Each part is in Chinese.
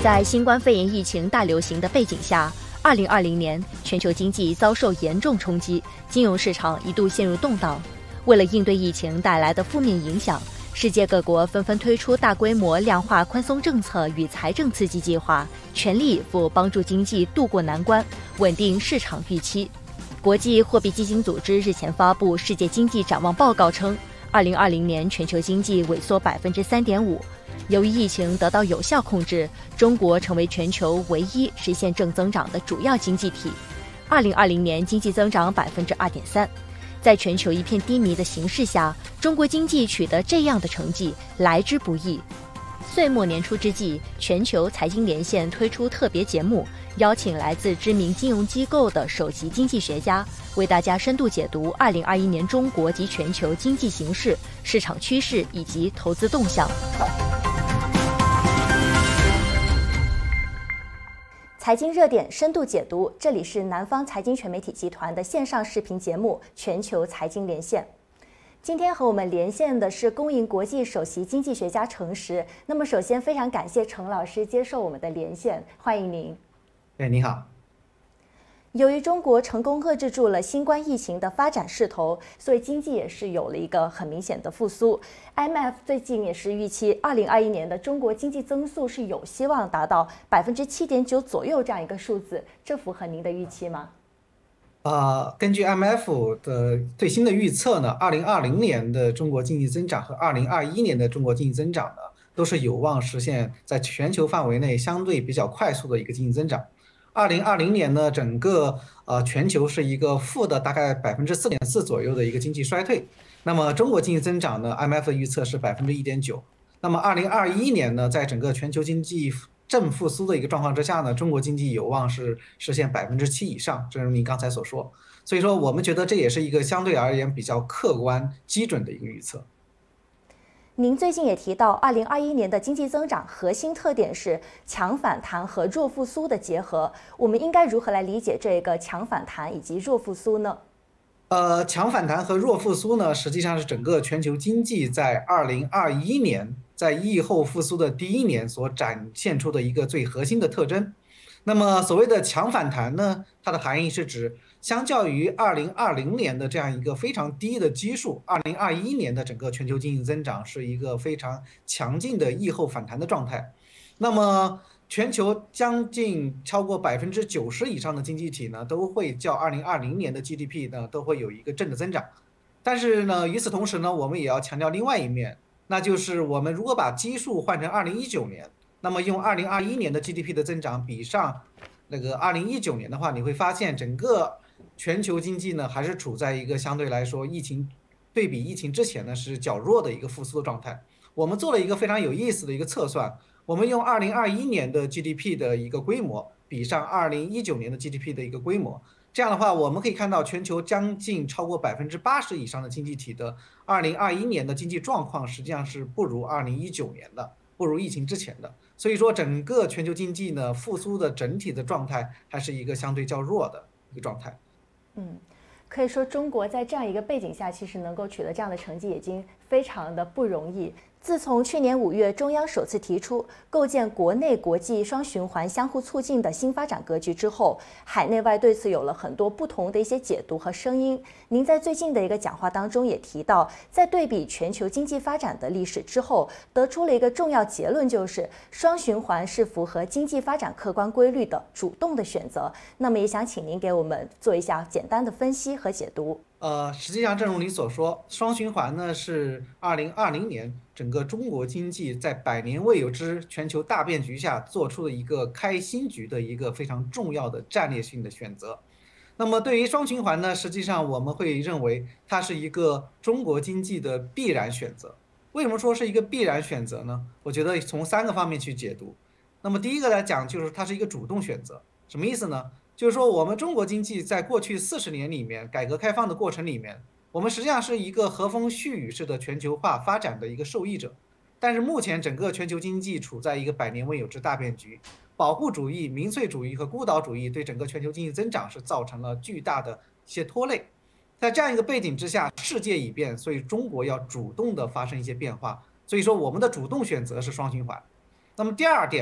在新冠肺炎疫情大流行的背景下，2020年全球经济遭受严重冲击，金融市场一度陷入动荡。为了应对疫情带来的负面影响，世界各国纷纷推出大规模量化宽松政策与财政刺激计划，全力以赴帮助经济渡过难关，稳定市场预期。国际货币基金组织日前发布《世界经济展望报告》称，2020年全球经济萎缩3.5%。由于疫情得到有效控制，中国成为全球唯一实现正增长的主要经济体。2020年经济增长2.3%。在全球一片低迷的形势下，中国经济取得这样的成绩来之不易。岁末年初之际，全球财经连线推出特别节目，邀请来自知名金融机构的首席经济学家，为大家深度解读2021年中国及全球经济形势、市场趋势以及投资动向。财经热点深度解读，这里是南方财经全媒体集团的线上视频节目《全球财经连线》。今天和我们连线的是公银国际首席经济学家程实。那么首先非常感谢程老师接受我们的连线，欢迎您。 你好。 由于中国成功遏制住了新冠疫情的发展势头，所以经济也是有了一个很明显的复苏。IMF 最近也是预期2021年的中国经济增速是有希望达到7.9%左右这样一个数字，这符合您的预期吗？ 根据 IMF 的最新的预测呢，2020年的中国经济增长和2021年的中国经济增长呢，都是有望实现在全球范围内相对比较快速的一个经济增长。2020年呢，整个全球是一个负的大概4.4%左右的一个经济衰退。那么中国经济增长呢 ，IMF 的预测是1.9%。那么2021年呢，在整个全球经济正复苏的一个状况之下呢，中国经济有望是实现7%以上，正如您刚才所说。所以说，我们觉得这也是一个相对而言比较客观、基准的一个预测。 您最近也提到，2021年的经济增长核心特点是强反弹和弱复苏的结合。我们应该如何来理解这个强反弹以及弱复苏呢？ 强反弹和弱复苏呢，实际上是整个全球经济在2021年在疫后复苏的第一年所展现出的一个最核心的特征。那么所谓的强反弹呢，它的含义是指相较于2020年的这样一个非常低的基数，2021年的整个全球经济增长是一个非常强劲的疫后反弹的状态。那么全球将近超过90%以上的经济体呢，都会较2020年的 GDP 呢都会有一个正的增长。但是呢，与此同时呢，我们也要强调另外一面，那就是我们如果把基数换成2019年，那么用2021年的 GDP 的增长比上那个2019年的话，你会发现整个全球经济呢还是处在一个相对来说对比疫情之前呢是较弱的一个复苏的状态。我们做了一个非常有意思的一个测算，我们用2021年的 GDP 的一个规模比上2019年的 GDP 的一个规模，这样的话我们可以看到全球将近超过80%以上的经济体的2021年的经济状况实际上是不如2019年的，不如疫情之前的。所以说整个全球经济呢复苏的整体的状态还是一个相对较弱的一个状态。 可以说中国在这样一个背景下，其实能够取得这样的成绩已经非常的不容易。自从去年5月中央首次提出构建国内国际双循环相互促进的新发展格局之后，海内外对此有了很多不同的一些解读和声音。您在最近的一个讲话当中也提到，在对比全球经济发展的历史之后，得出了一个重要结论，就是双循环是符合经济发展客观规律的主动的选择。那么也想请您给我们做一下简单的分析和解读。 实际上正如你所说，双循环呢是2020年整个中国经济在100年未有之全球大变局下做出的一个开新局的一个非常重要的战略性的选择。那么对于双循环呢，实际上我们会认为它是一个中国经济的必然选择。为什么说是一个必然选择呢？我觉得从3个方面去解读。那么第一个来讲，就是它是一个主动选择。什么意思呢？就是说我们中国经济在过去40年里面，改革开放的过程里面，我们实际上是一个和风细雨式的全球化发展的一个受益者。但是目前整个全球经济处在一个100年未有之大变局，保护主义、民粹主义和孤岛主义对整个全球经济增长是造成了巨大的一些拖累。在这样一个背景之下，世界已变，所以中国要主动的发生一些变化。所以说我们的主动选择是双循环。那么第二点，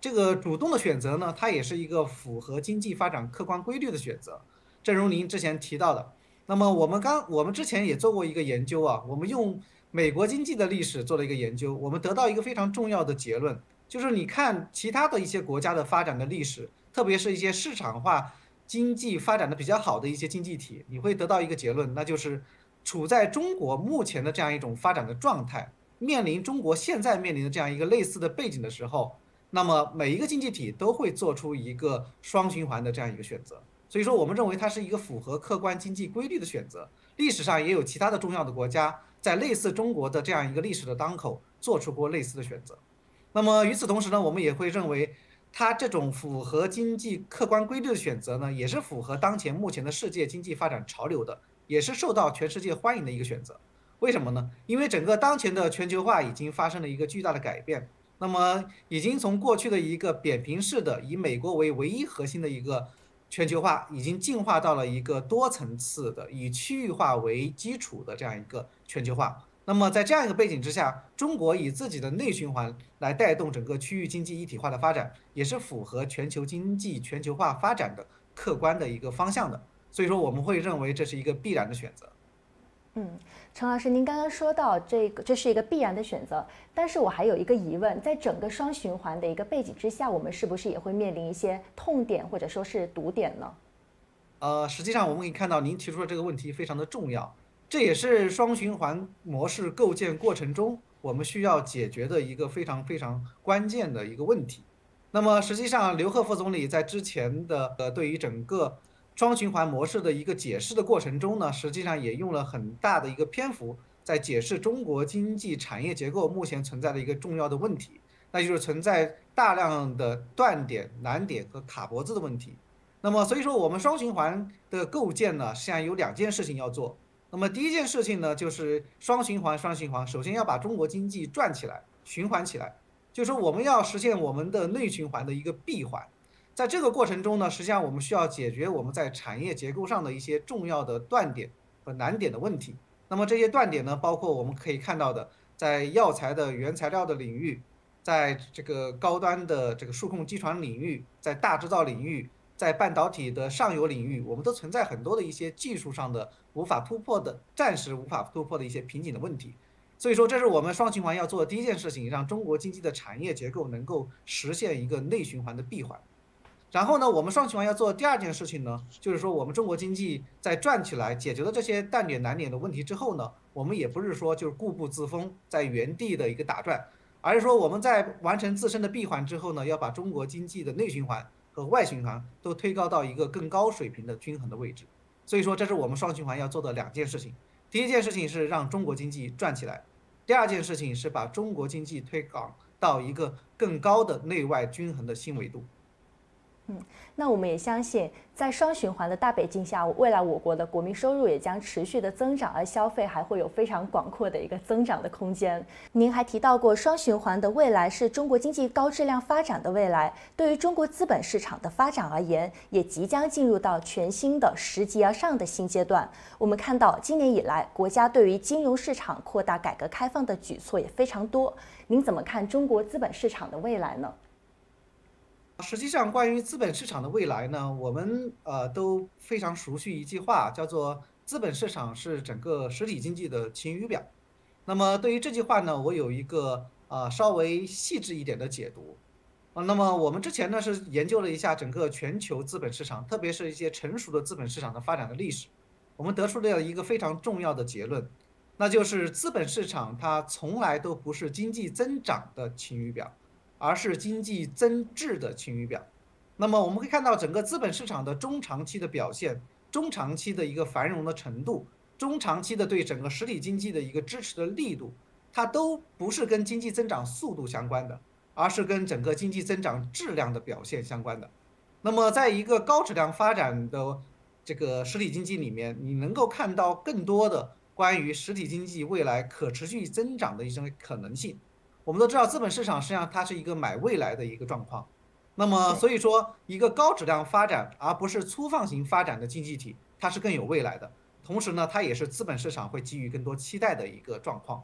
这个主动的选择呢，它也是一个符合经济发展客观规律的选择。正如您之前提到的，那么我们之前也做过一个研究啊，我们用美国经济的历史做了一个研究，我们得到一个非常重要的结论，就是你看其他的一些国家的发展的历史，特别是一些市场化经济发展的比较好的一些经济体，你会得到一个结论，那就是处在中国目前的这样一种发展的状态，面临中国现在面临的这样一个类似的背景的时候，那么每一个经济体都会做出一个双循环的这样一个选择。所以说，我们认为它是一个符合客观经济规律的选择。历史上也有其他的重要的国家在类似中国的这样一个历史的当口做出过类似的选择。那么与此同时呢，我们也会认为，它这种符合经济客观规律的选择呢，也是符合当前目前的世界经济发展潮流的，也是受到全世界欢迎的一个选择。为什么呢？因为整个当前的全球化已经发生了一个巨大的改变。那么，已经从过去的一个扁平式的以美国为唯一核心的一个全球化，已经进化到了一个多层次的以区域化为基础的这样一个全球化。那么在这样一个背景之下，中国以自己的内循环来带动整个区域经济一体化的发展，也是符合全球经济全球化发展的客观的一个方向的。所以说，我们会认为这是一个必然的选择。 陈老师，您刚刚说到这是一个必然的选择，但是我还有一个疑问，在整个双循环的一个背景之下，我们是不是也会面临一些痛点或者说是堵点呢？ 实际上我们可以看到您提出的这个问题非常的重要，这也是双循环模式构建过程中我们需要解决的一个非常非常关键的一个问题。那么实际上，刘鹤副总理在之前的对于整个双循环模式的一个解释的过程中呢，实际上也用了很大的一个篇幅在解释中国经济产业结构目前存在的一个重要的问题，那就是存在大量的断点、难点和卡脖子的问题。那么所以说，我们双循环的构建呢，实际上有两件事情要做。那么第一件事情呢，就是双循环，首先要把中国经济转起来、循环起来，就是说我们要实现我们的内循环的一个闭环。在这个过程中呢，实际上我们需要解决我们在产业结构上的一些重要的断点和难点的问题。那么这些断点呢，包括我们可以看到的，在药材的原材料的领域，在这个高端的这个数控机床领域，在大制造领域，在半导体的上游领域，我们都存在很多的一些技术上的无法突破的、暂时无法突破的一些瓶颈的问题。所以说，这是我们双循环要做的第一件事情，让中国经济的产业结构能够实现一个内循环的闭环。然后呢，我们双循环要做的第二件事情呢，就是说我们中国经济在转起来，解决了这些淡点难点的问题之后呢，我们也不是说就是固步自封，在原地的一个打转，而是说我们在完成自身的闭环之后呢，要把中国经济的内循环和外循环都推高到一个更高水平的均衡的位置。所以说，这是我们双循环要做的两件事情。第一件事情是让中国经济转起来，第二件事情是把中国经济推广到一个更高的内外均衡的新维度。 那我们也相信，在双循环的大背景下，未来我国的国民收入也将持续的增长，而消费还会有非常广阔的一个增长的空间。您还提到过，双循环的未来是中国经济高质量发展的未来。对于中国资本市场的发展而言，也即将进入到全新的10级而上的新阶段。我们看到，今年以来，国家对于金融市场扩大改革开放的举措也非常多。您怎么看中国资本市场的未来呢？ 实际上，关于资本市场的未来呢，我们都非常熟悉一句话，叫做“资本市场是整个实体经济的晴雨表”。那么对于这句话呢，我有一个稍微细致一点的解读。那么我们之前呢是研究了一下整个全球资本市场，特别是一些成熟的资本市场的发展的历史，我们得出了一个非常重要的结论，那就是资本市场它从来都不是经济增长的晴雨表，而是经济增质的晴雨表。那么我们可以看到整个资本市场的中长期的表现，中长期的一个繁荣的程度，中长期的对整个实体经济的一个支持的力度，它都不是跟经济增长速度相关的，而是跟整个经济增长质量的表现相关的。那么在一个高质量发展的这个实体经济里面，你能够看到更多的关于实体经济未来可持续增长的一种可能性。我们都知道，资本市场实际上它是一个买未来的一个状况。那么，所以说，一个高质量发展而不是粗放型发展的经济体，它是更有未来的。同时呢，它也是资本市场会给予更多期待的一个状况。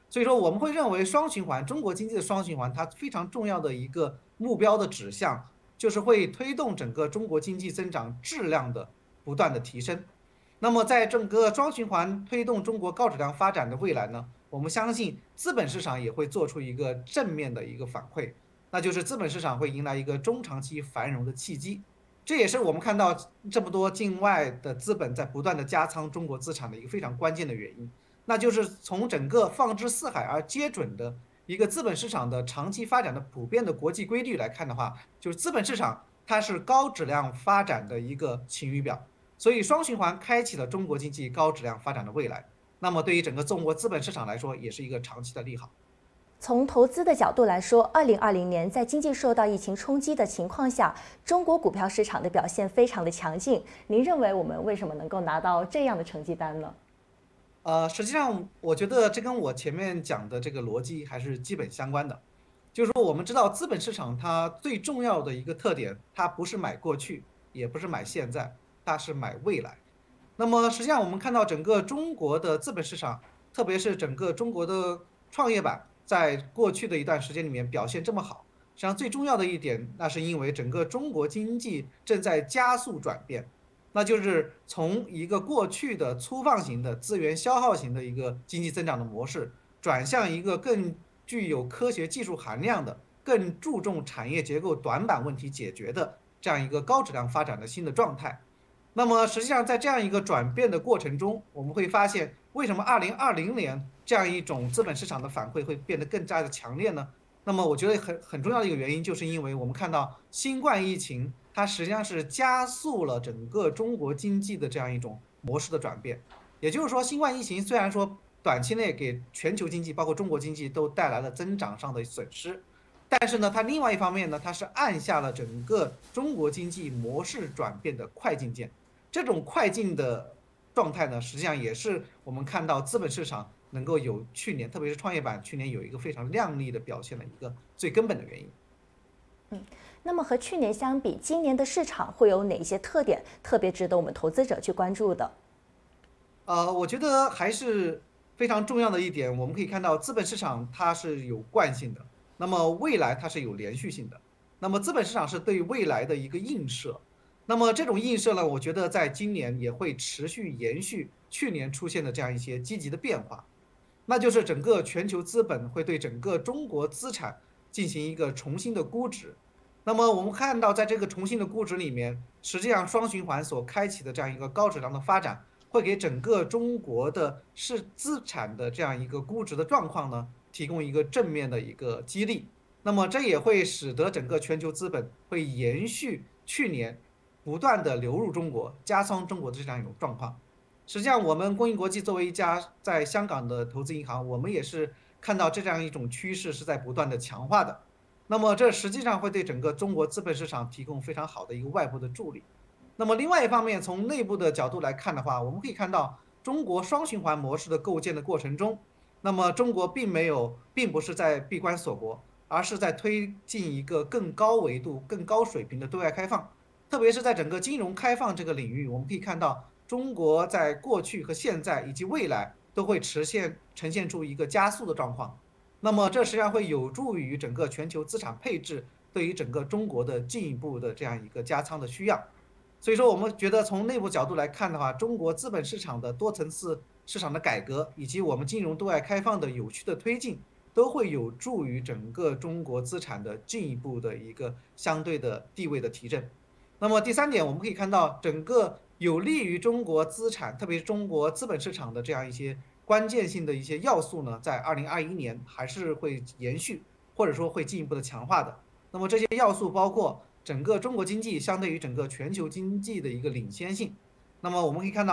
所以说我们会认为双循环，中国经济的双循环，它非常重要的一个目标的指向，就是会推动整个中国经济增长质量的不断的提升。那么在整个双循环推动中国高质量发展的未来呢，我们相信资本市场也会做出一个正面的一个反馈，那就是资本市场会迎来一个中长期繁荣的契机。这也是我们看到这么多境外的资本在不断的加仓中国资产的一个非常关键的原因，那就是从整个放之四海而皆准的一个资本市场的长期发展的普遍的国际规律来看的话，就是资本市场它是高质量发展的一个晴雨表。所以双循环开启了中国经济高质量发展的未来，那么对于整个中国资本市场来说，也是一个长期的利好。 从投资的角度来说，2020年在经济受到疫情冲击的情况下，中国股票市场的表现非常的强劲。您认为我们为什么能够拿到这样的成绩单呢？ 实际上我觉得这跟我前面讲的这个逻辑还是基本相关的。就是说我们知道资本市场它最重要的一个特点，它不是买过去，也不是买现在，它是买未来。那么实际上我们看到整个中国的资本市场，特别是整个中国的创业板，在过去的一段时间里面表现这么好，实际上最重要的一点，那是因为整个中国经济正在加速转变，那就是从一个过去的粗放型的资源消耗型的一个经济增长的模式，转向一个更具有科学技术含量的、更注重产业结构短板问题解决的这样一个高质量发展的新的状态。那么实际上在这样一个转变的过程中，我们会发现为什么2020年这样一种资本市场的反馈会变得更加的强烈呢？那么我觉得很重要的一个原因，就是因为我们看到新冠疫情它实际上是加速了整个中国经济的这样一种模式的转变。也就是说，新冠疫情虽然说短期内给全球经济包括中国经济都带来了增长上的损失，但是呢，它另外一方面呢，它是按下了整个中国经济模式转变的快进键。这种快进的状态呢，实际上也是我们看到资本市场能够有去年，特别是创业板去年有一个非常亮丽的表现的一个最根本的原因。 那么和去年相比，今年的市场会有哪些特点特别值得我们投资者去关注的？ 我觉得还是非常重要的一点，我们可以看到资本市场它是有惯性的，那么未来它是有连续性的，那么资本市场是对未来的一个映射。那么这种映射呢，我觉得在今年也会持续延续去年出现的这样一些积极的变化，那就是整个全球资本会对整个中国资产进行一个重新的估值。那么我们看到，在这个重新的估值里面，实际上双循环所开启的这样一个高质量的发展，会给整个中国的资产的这样一个估值的状况呢，提供一个正面的一个激励。那么这也会使得整个全球资本会延续去年不断的流入中国、加仓中国的这样一种状况。实际上，我们工银国际作为一家在香港的投资银行，我们也是看到这样一种趋势是在不断的强化的。那么这实际上会对整个中国资本市场提供非常好的一个外部的助力。那么另外一方面，从内部的角度来看的话，我们可以看到中国双循环模式的构建的过程中，那么中国并不是在闭关锁国，而是在推进一个更高维度、更高水平的对外开放。特别是在整个金融开放这个领域，我们可以看到中国在过去和现在以及未来都会呈现出一个加速的状况。那么这实际上会有助于整个全球资产配置对于整个中国的进一步的这样一个加仓的需要。所以说，我们觉得从内部角度来看的话，中国资本市场的多层次市场的改革，以及我们金融对外开放的有序的推进，都会有助于整个中国资产的进一步的一个相对的地位的提振。那么第三点，我们可以看到整个有利于中国资产，特别是中国资本市场的这样一些关键性的一些要素呢，在2021年还是会延续，或者说会进一步的强化的。那么这些要素包括整个中国经济相对于整个全球经济的一个领先性。那么我们可以看到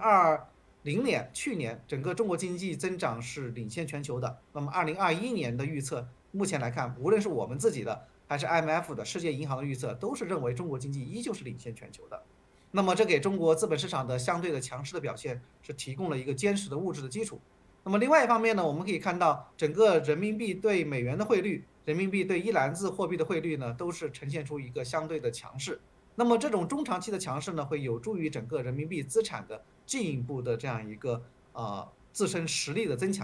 ，2020年去年整个中国经济增长是领先全球的。那么2021年的预测，目前来看，无论是我们自己的还是 IMF 的世界银行的预测，都是认为中国经济依旧是领先全球的。那么这给中国资本市场的相对的强势的表现是提供了一个坚实的物质的基础。那么另外一方面呢，我们可以看到整个人民币对美元的汇率、人民币对一篮子货币的汇率呢，都是呈现出一个相对的强势。那么这种中长期的强势呢，会有助于整个人民币资产的进一步的这样一个自身实力的增强。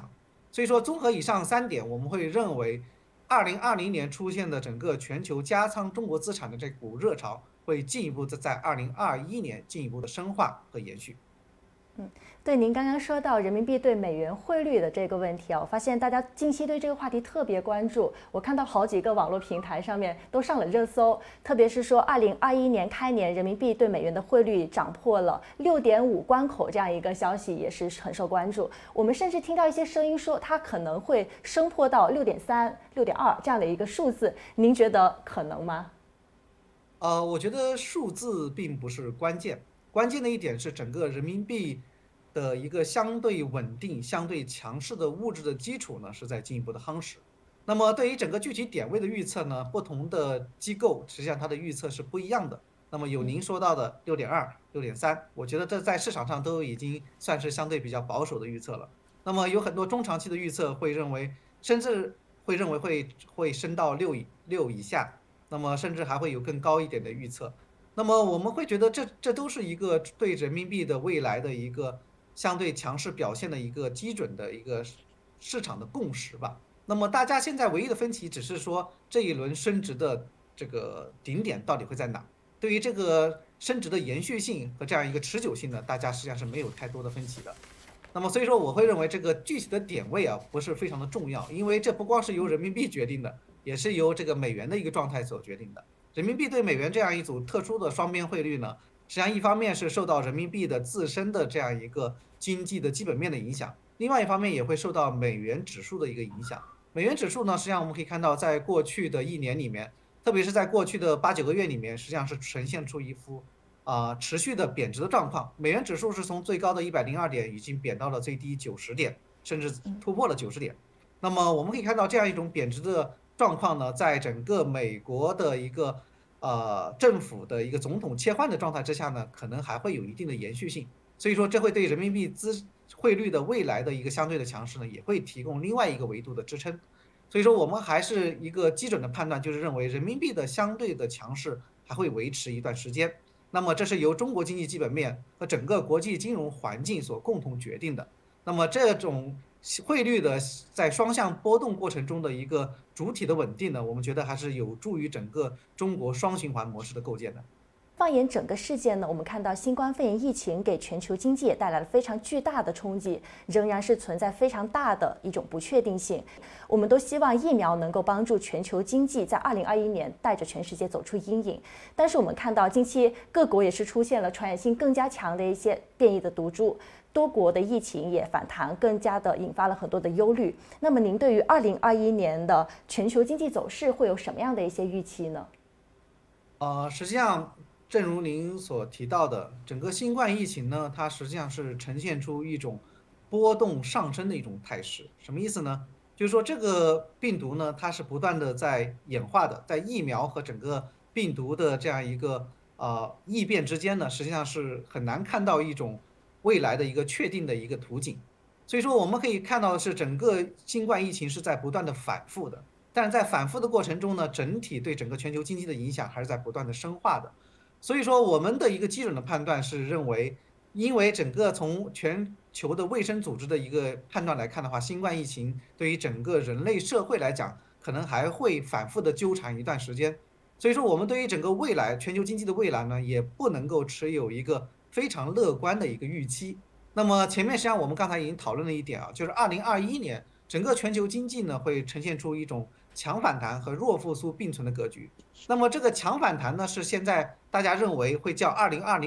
所以说，综合以上3点，我们会认为，2020年出现的整个全球加仓中国资产的这股热潮，会进一步的在2021年进一步的深化和延续。 对，您刚刚说到人民币对美元汇率的这个问题啊，我发现大家近期对这个话题特别关注。我看到好几个网络平台上面都上了热搜，特别是说2021年开年人民币对美元的汇率涨破了6.5关口这样一个消息，也是很受关注。我们甚至听到一些声音说它可能会升破到6.3、6.2这样的一个数字，您觉得可能吗？ 我觉得数字并不是关键，关键的一点是整个人民币的一个相对稳定、相对强势的物质的基础呢，是在进一步的夯实。那么对于整个具体点位的预测呢，不同的机构实际上它的预测是不一样的。那么有您说到的6.2、6.3，我觉得这在市场上都已经算是相对比较保守的预测了。那么有很多中长期的预测会认为，甚至会认为会升到6以下，那么甚至还会有更高一点的预测。那么我们会觉得这都是一个对人民币的未来的一个相对强势表现的一个基准的一个市场的共识吧。那么大家现在唯一的分歧只是说这一轮升值的这个顶点到底会在哪？对于这个升值的延续性和这样一个持久性呢，大家实际上是没有太多的分歧的。那么所以说我会认为这个具体的点位啊不是非常的重要，因为这不光是由人民币决定的，也是由这个美元的一个状态所决定的。人民币对美元这样一组特殊的双边汇率呢，实际上一方面是受到人民币的自身的这样一个经济的基本面的影响，另外一方面也会受到美元指数的一个影响。美元指数呢，实际上我们可以看到，在过去的1年里面，特别是在过去的8、9个月里面，实际上是呈现出一幅持续的贬值的状况。美元指数是从最高的102点已经贬到了最低90点，甚至突破了90点。那么我们可以看到这样一种贬值的状况呢，在整个美国的一个政府的一个总统切换的状态之下呢，可能还会有一定的延续性。所以说，这会对人民币汇率的未来的一个相对的强势呢，也会提供另外一个维度的支撑。所以说，我们还是一个基准的判断，就是认为人民币的相对的强势还会维持一段时间。那么，这是由中国经济基本面和整个国际金融环境所共同决定的。那么，这种汇率的在双向波动过程中的一个主体的稳定呢，我们觉得还是有助于整个中国双循环模式的构建的。 放眼整个世界呢，我们看到新冠肺炎疫情给全球经济也带来了非常巨大的冲击，仍然是存在非常大的一种不确定性。我们都希望疫苗能够帮助全球经济在2021年带着全世界走出阴影，但是我们看到近期各国也是出现了传染性更加强的一些变异的毒株，多国的疫情也反弹，更加的引发了很多的忧虑。那么您对于2021年的全球经济走势会有什么样的一些预期呢？ 实际上，正如您所提到的，整个新冠疫情呢，它实际上是呈现出一种波动上升的一种态势。什么意思呢？就是说这个病毒呢，它是不断的在演化的，在疫苗和整个病毒的这样一个异变之间呢，实际上是很难看到一种未来的一个确定的一个图景。所以说，我们可以看到的是，整个新冠疫情是在不断的反复的，但是在反复的过程中呢，整体对整个全球经济的影响还是在不断的深化的。所以说，我们的一个基准的判断是认为，因为整个从全球的卫生组织的一个判断来看的话，新冠疫情对于整个人类社会来讲，可能还会反复的纠缠一段时间。所以说，我们对于整个未来全球经济的未来呢，也不能够持有一个非常乐观的一个预期。那么前面实际上我们刚才已经讨论了一点啊，就是2021年整个全球经济呢会呈现出一种强反弹和弱复苏并存的格局。那么这个强反弹呢，是现在大家认为会较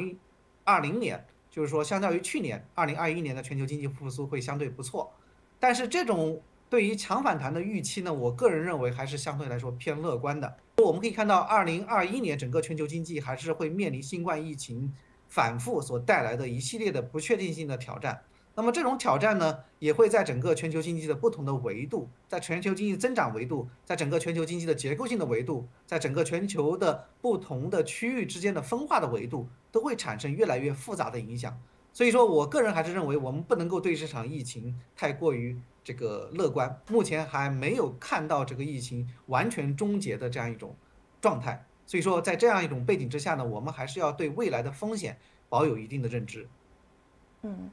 2020年，就是说相较于去年2021年的全球经济复苏会相对不错。但是这种对于强反弹的预期呢，我个人认为还是相对来说偏乐观的。我们可以看到2021年整个全球经济还是会面临新冠疫情反复所带来的一系列的不确定性的挑战。那么这种挑战呢，也会在整个全球经济的不同的维度，在全球经济增长维度，在整个全球经济的结构性的维度，在整个全球的不同的区域之间的分化的维度，都会产生越来越复杂的影响。所以说我个人还是认为，我们不能够对这场疫情太过于这个乐观，目前还没有看到这个疫情完全终结的这样一种状态。所以说，在这样一种背景之下呢，我们还是要对未来的风险保有一定的认知。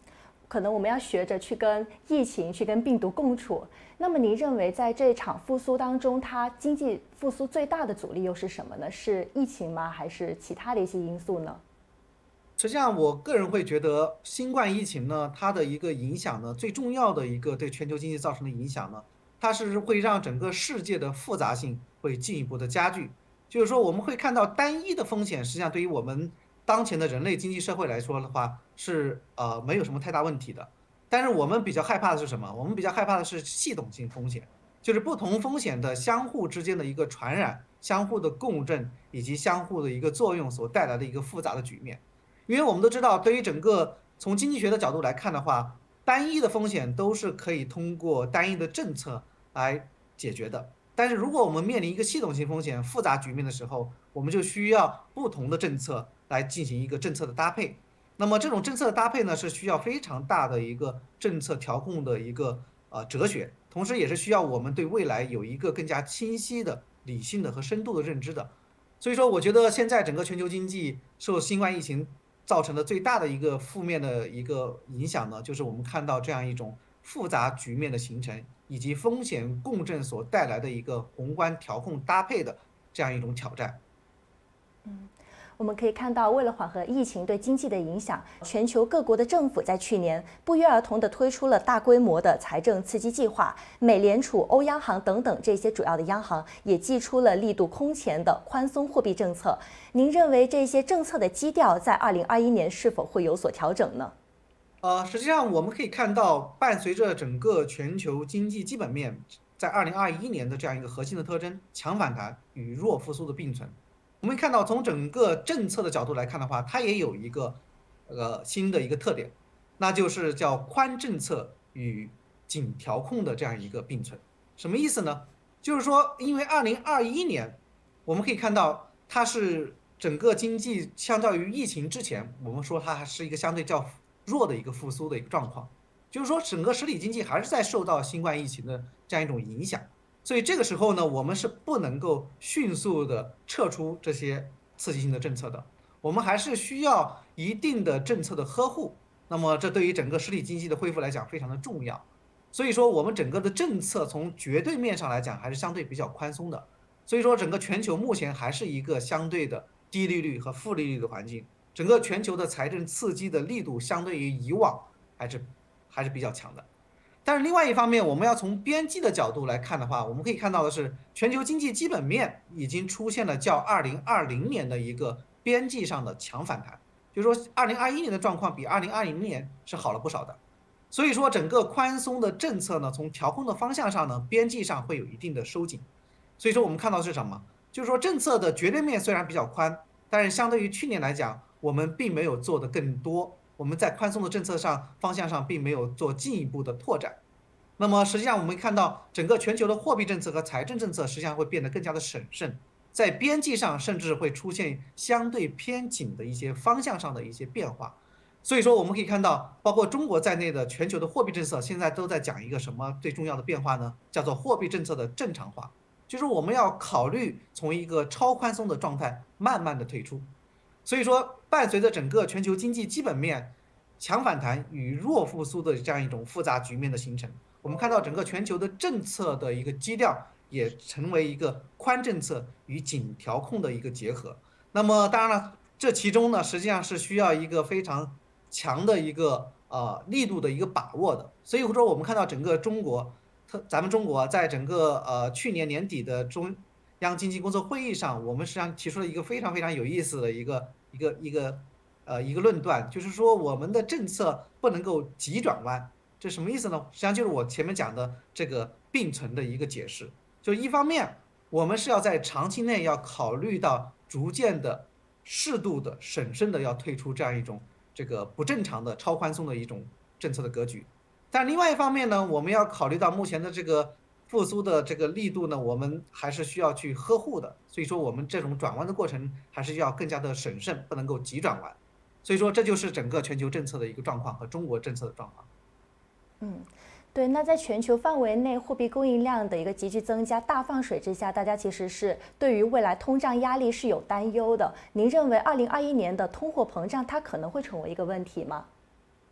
可能我们要学着去跟疫情、去跟病毒共处。那么您认为在这场复苏当中，它经济复苏最大的阻力又是什么呢？是疫情吗？还是其他的一些因素呢？ 实际上，我个人会觉得，新冠疫情呢，它的一个影响呢，最重要的一个对全球经济造成的影响呢，它是会让整个世界的复杂性会进一步的加剧。就是说，我们会看到单一的风险，实际上对于我们当前的人类经济社会来说的话，是没有什么太大问题的。但是我们比较害怕的是什么？我们比较害怕的是系统性风险，就是不同风险的相互之间的一个传染、相互的共振以及相互的一个作用所带来的一个复杂的局面。因为我们都知道，对于整个从经济学的角度来看的话，单一的风险都是可以通过单一的政策来解决的。但是如果我们面临一个系统性风险、复杂局面的时候，我们就需要不同的政策来进行一个政策的搭配。那么这种政策的搭配呢，是需要非常大的一个政策调控的一个哲学，同时也是需要我们对未来有一个更加清晰的、理性的和深度的认知的。所以说，我觉得现在整个全球经济受新冠疫情造成的最大的一个负面的一个影响呢，就是我们看到这样一种复杂局面的形成，以及风险共振所带来的一个宏观调控搭配的这样一种挑战。 我们可以看到，为了缓和疫情对经济的影响，全球各国的政府在去年不约而同地推出了大规模的财政刺激计划。美联储、欧央行等等这些主要的央行也祭出了力度空前的宽松货币政策。您认为这些政策的基调在2021年是否会有所调整呢？ 实际上我们可以看到，伴随着整个全球经济基本面在2021年的这样一个核心的特征——强反弹与弱复苏的并存。我们看到，从整个政策的角度来看的话，它也有一个新的一个特点，那就是叫宽政策与紧调控的这样一个并存。什么意思呢？就是说，因为2021年我们可以看到，它是整个经济相较于疫情之前，我们说它还是一个相对较弱的一个复苏的一个状况，就是说整个实体经济还是在受到新冠疫情的这样一种影响。所以这个时候呢，我们是不能够迅速的撤出这些刺激性的政策的，我们还是需要一定的政策的呵护。那么这对于整个实体经济的恢复来讲非常的重要。所以说我们整个的政策从绝对面上来讲还是相对比较宽松的。所以说整个全球目前还是一个相对的低利率和负利率的环境，整个全球的财政刺激的力度相对于以往还是比较强的。但是另外一方面，我们要从边际的角度来看的话，我们可以看到的是，全球经济基本面已经出现了较2020年的一个边际上的强反弹，就是说2021年的状况比2020年是好了不少的。所以说整个宽松的政策呢，从调控的方向上呢，边际上会有一定的收紧。所以说我们看到的是什么？就是说政策的绝对面虽然比较宽，但是相对于去年来讲，我们并没有做得更多。我们在宽松的政策方向上并没有做进一步的拓展。那么实际上我们看到整个全球的货币政策和财政政策实际上会变得更加的审慎，在边际上甚至会出现相对偏紧的一些方向上的一些变化。所以说我们可以看到，包括中国在内的全球的货币政策现在都在讲一个什么最重要的变化呢？叫做货币政策的正常化，就是我们要考虑从一个超宽松的状态慢慢的退出。所以说，伴随着整个全球经济基本面强反弹与弱复苏的这样一种复杂局面的形成，我们看到整个全球的政策的一个基调也成为一个宽政策与紧调控的一个结合。那么当然了，这其中呢，实际上是需要一个非常强的一个力度的一个把握的。所以说，我们看到整个中国，咱们中国在整个去年年底的中央经济工作会议上，我们实际上提出了一个非常非常有意思的一个论断，就是说我们的政策不能够急转弯。这什么意思呢？实际上就是我前面讲的这个并存的一个解释。就一方面，我们是要在长期内要考虑到逐渐的、适度的、审慎的要退出这样一种这个不正常的超宽松的一种政策的格局。但另外一方面呢，我们要考虑到目前的这个复苏的这个力度呢，我们还是需要去呵护的。所以说，我们这种转弯的过程还是要更加的审慎，不能够急转弯。所以说，这就是整个全球政策的一个状况和中国政策的状况。 对。那在全球范围内货币供应量的一个急剧增加、大放水之下，大家其实是对于未来通胀压力是有担忧的。您认为2021年的通货膨胀它可能会成为一个问题吗？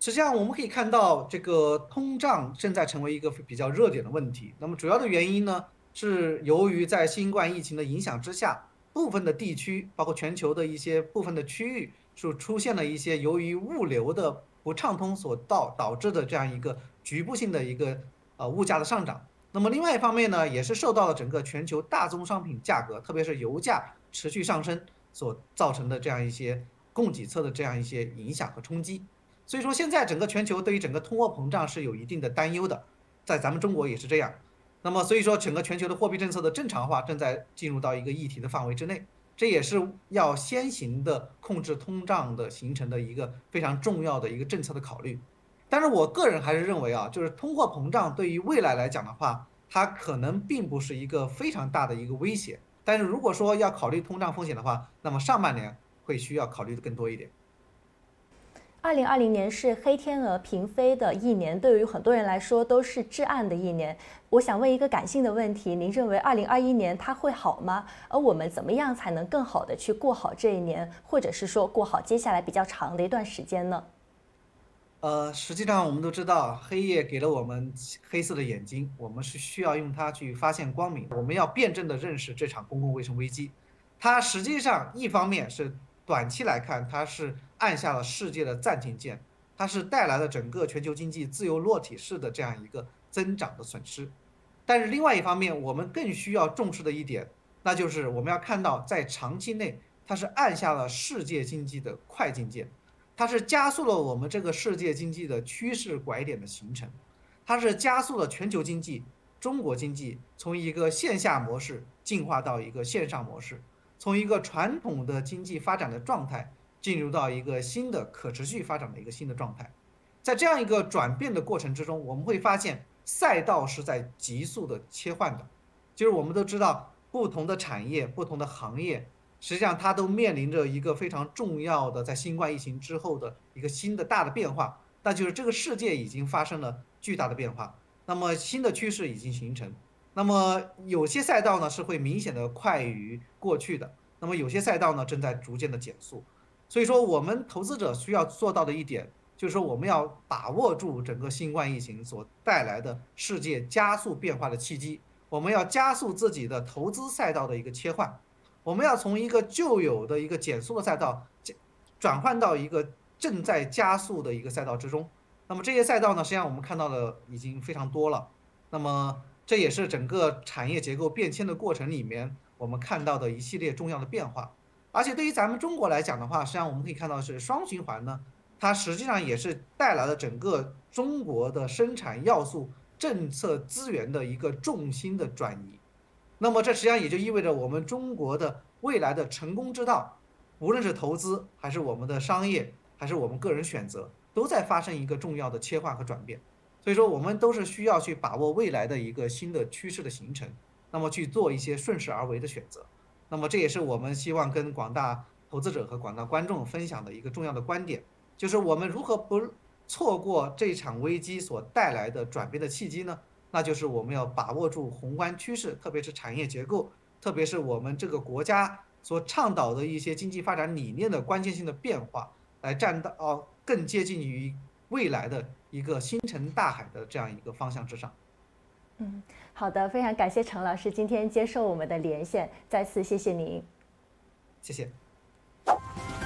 实际上我们可以看到，这个通胀正在成为一个比较热点的问题。那么主要的原因呢，是由于在新冠疫情的影响之下，部分的地区，包括全球的一些部分的区域，出现了一些由于物流的不畅通所导致的这样一个局部性的一个物价的上涨。那么另外一方面呢，也是受到了整个全球大宗商品价格，特别是油价持续上升所造成的这样一些供给侧的这样一些影响和冲击。所以说，现在整个全球对于整个通货膨胀是有一定的担忧的，在咱们中国也是这样。那么，所以说整个全球的货币政策的正常化正在进入到一个议题的范围之内，这也是要先行的控制通胀的形成的一个非常重要的一个政策的考虑。但是我个人还是认为啊，就是通货膨胀对于未来来讲的话，它可能并不是一个非常大的一个威胁。但是如果说要考虑通胀风险的话，那么上半年会需要考虑的更多一点。 2020年是黑天鹅频飞的一年，对于很多人来说都是至暗的一年。我想问一个感性的问题，您认为2021年它会好吗？而我们怎么样才能更好的去过好这一年，或者是说过好接下来比较长的一段时间呢？ 实际上我们都知道，黑夜给了我们黑色的眼睛，我们是需要用它去发现光明。我们要辩证的认识这场公共卫生危机，它实际上一方面是短期来看，它是按下了世界的暂停键，它是带来了整个全球经济自由落体式的这样一个增长的损失。但是另外一方面，我们更需要重视的一点，那就是我们要看到，在长期内，它是按下了世界经济的快进键。它是加速了我们这个世界经济的趋势拐点的形成，它是加速了全球经济、中国经济从一个线下模式进化到一个线上模式，从一个传统的经济发展的状态进入到一个新的可持续发展的一个新的状态。在这样一个转变的过程之中，我们会发现赛道是在急速的切换的，就是我们都知道，不同的产业、不同的行业。实际上，它都面临着一个非常重要的，在新冠疫情之后的一个新的大的变化，那就是这个世界已经发生了巨大的变化，那么新的趋势已经形成，那么有些赛道呢是会明显的快于过去的，那么有些赛道呢正在逐渐的减速，所以说我们投资者需要做到的一点，就是说我们要把握住整个新冠疫情所带来的世界加速变化的契机，我们要加速自己的投资赛道的一个切换。我们要从一个旧有的一个减速的赛道转换到一个正在加速的一个赛道之中。那么这些赛道呢，实际上我们看到的已经非常多了。那么这也是整个产业结构变迁的过程里面我们看到的一系列重要的变化。而且对于咱们中国来讲的话，实际上我们可以看到是双循环呢，它实际上也是带来了整个中国的生产要素、政策资源的一个重心的转移。那么这实际上也就意味着我们中国的未来的成功之道，无论是投资还是我们的商业，还是我们个人选择，都在发生一个重要的切换和转变。所以说，我们都是需要去把握未来的一个新的趋势的形成，那么去做一些顺势而为的选择。那么这也是我们希望跟广大投资者和广大观众分享的一个重要的观点，就是我们如何不错过这场危机所带来的转变的契机呢？那就是我们要把握住宏观趋势，特别是产业结构，特别是我们这个国家所倡导的一些经济发展理念的关键性的变化，来站到更接近于未来的一个星辰大海的这样一个方向之上。 好的，非常感谢程老师今天接受我们的连线，再次谢谢您。 谢谢。